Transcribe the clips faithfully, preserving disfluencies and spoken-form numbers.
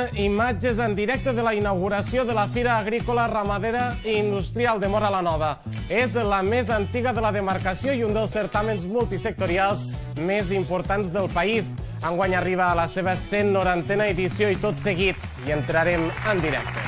imatges en directe de la inauguració de la Fira Agrícola, Ramadera i Industrial de Móra la Nova. És la més antiga de la demarcació i un dels certàmens multisectorials més importants del país. Enguany arriba a la seva cent norantena edició i tot seguit hi entrarem en directe.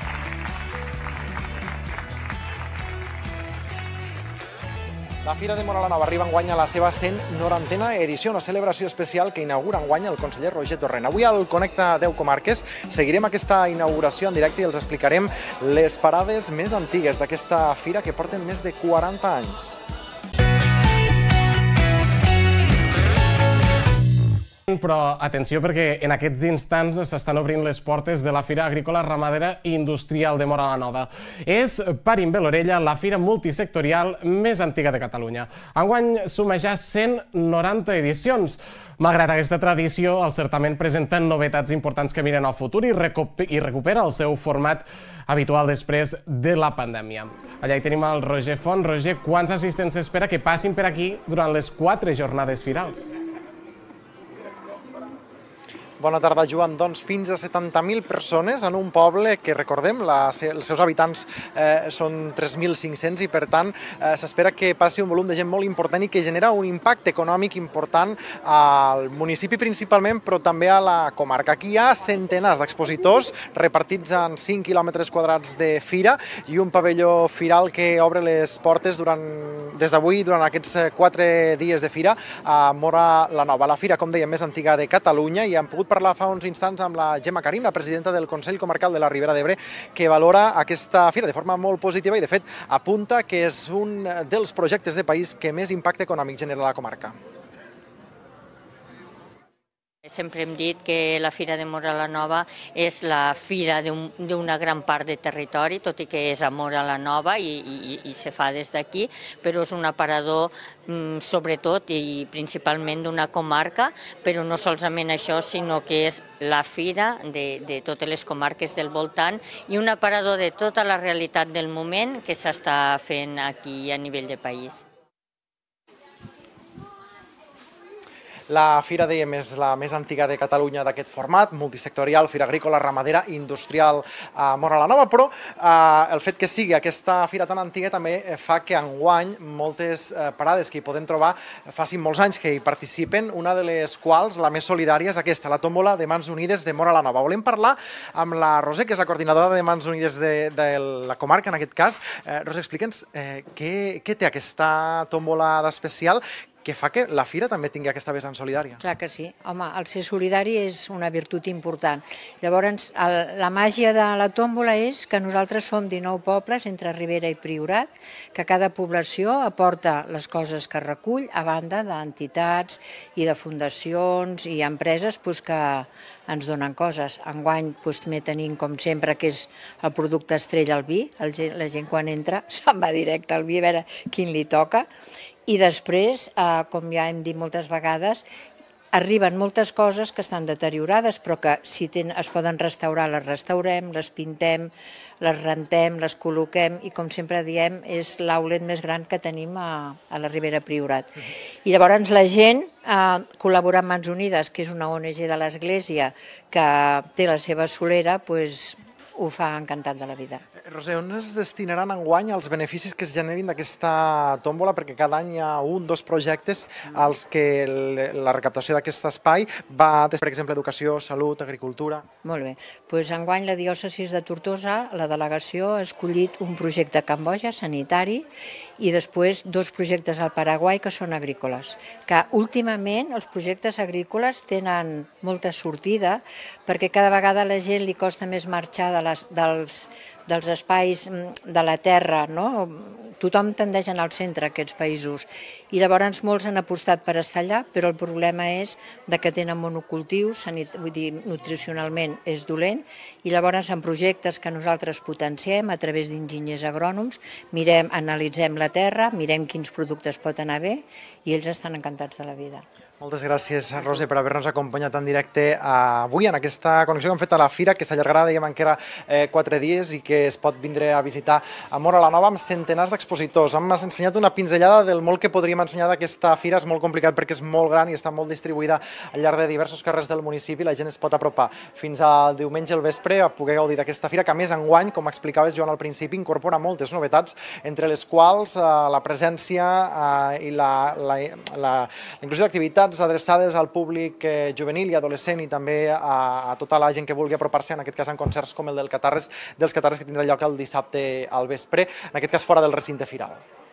La Fira de Móra la Nova arriba enguany a la seva cent norantena edició, una celebració especial que inaugura enguany el conseller Roger Torrent. Avui al Connecta deu Comarques seguirem aquesta inauguració en directe i els explicarem les parades més antigues d'aquesta fira que porten més de quaranta anys. Però atenció, perquè en aquests instants s'estan obrint les portes de la Fira Agrícola, Ramadera i Industrial de Móra la Nova. És, parin bé l'orella, la fira multisectorial més antiga de Catalunya. Enguany suma ja cent noranta edicions. Malgrat aquesta tradició, el certamen presenta novetats importants que miren al futur i recupera el seu format habitual després de la pandèmia. Allà hi tenim el Roger Font. Roger, quants assistents s'espera que passin per aquí durant les quatre jornades firals? Bona tarda, Joan. Doncs fins a setanta mil persones en un poble que, recordem, els seus habitants són tres mil cinc-cents i, per tant, s'espera que passi un volum de gent molt important i que genera un impacte econòmic important al municipi principalment, però també a la comarca. Aquí hi ha centenars d'expositors repartits en cinc quilòmetres quadrats de fira i un pavelló firal que obre les portes des d'avui, durant aquests quatre dies de fira, a Móra la Nova. La fira, com dèiem, més antiga de Catalunya, i hem pogut parlar fa uns instants amb la Gemma Karim, la presidenta del Consell Comarcal de la Ribera d'Ebre, que valora aquesta fira de forma molt positiva i, de fet, apunta que és un dels projectes de país que més impacte econòmic genera a la comarca. Sempre hem dit que la Fira de Móra la Nova és la fira d'una gran part de territori, tot i que és a Móra la Nova i se fa des d'aquí, però és un aparador sobretot i principalment d'una comarca, però no solament això, sinó que és la fira de totes les comarques del voltant i un aparador de tota la realitat del moment que s'està fent aquí a nivell de país. La fira, dèiem, és la més antiga de Catalunya d'aquest format, multisectorial, fira agrícola, ramadera, industrial a Móra la Nova, però el fet que sigui aquesta fira tan antiga també fa que enguany moltes parades que hi podem trobar facin molts anys que hi participen, una de les quals, la més solidària, és aquesta, la tòmbola de Mans Unides de Móra la Nova. Volem parlar amb la Roser, que és la coordinadora de Mans Unides de la comarca, en aquest cas. Roser, explica'ns què té aquesta tòmbola d'especial que fa que la fira també tingui aquesta vessant solidària. Clar que sí. Home, el ser solidari és una virtut important. Llavors, la màgia de la tòmbola és que nosaltres som dinou pobles entre Ribera i Priorat, que cada població aporta les coses que recull, a banda d'entitats i de fundacions i empreses que ens donen coses. Enguany també tenim, com sempre, que és el producte estrella, el vi. La gent quan entra se'n va directe al vi a veure quin li toca. I després, com ja hem dit moltes vegades, arriben moltes coses que estan deteriorades, però que si es poden restaurar, les restaurem, les pintem, les rentem, les col·loquem, i com sempre diem, és l'outlet més gran que tenim a la Ribera Priorat. I llavors la gent col·labora amb Mans Unides, que és una O N G de l'Església que té la seva solera, doncs ho fa encantat de la vida. Roser, on es destinaran enguany els beneficis que es generin d'aquesta tòmbola? Perquè cada any hi ha un, dos projectes als que la recaptació d'aquest espai va, per exemple, educació, salut, agricultura. Molt bé. Doncs enguany la diòcesi de Tortosa, la delegació ha escollit un projecte a Cambodja, sanitari, i després dos projectes al Paraguai que són agrícoles. Que últimament els projectes agrícoles tenen molta sortida perquè cada vegada a la gent li costa més marxar dels dels espais de la terra, no? Tothom tendeix a anar al centre, aquests països, i llavors molts han apostat per estar allà, però el problema és que tenen monocultius, vull dir, nutricionalment és dolent, i llavors en projectes que nosaltres potenciem a través d'enginyers agrònoms, mirem, analitzem la terra, mirem quins productes pot anar bé, i ells estan encantats de la vida. Moltes gràcies, Roser, per haver-nos acompanyat en directe avui en aquesta connexió que hem fet a la fira, que s'allargarà, dèiem, encara quatre dies i que es pot vindre a visitar a Móra la Nova amb centenars d'expositors. Hem ensenyat una pinzellada del molt que podríem ensenyar d'aquesta fira. És molt complicat perquè és molt gran i està molt distribuïda al llarg de diversos carrers del municipi. La gent es pot apropar fins al diumenge al vespre a poder gaudir d'aquesta fira, que a més enguany, com explicaves, Joan, al principi, incorpora moltes novetats, entre les quals la presència i la inclusió d'activitats adreçades al públic juvenil i adolescent i també a tota la gent que vulgui apropar-se, en aquest cas en concerts com el del Catarres, dels Catarres, que tindrà lloc el dissabte al vespre, en aquest cas fora del recinte firal.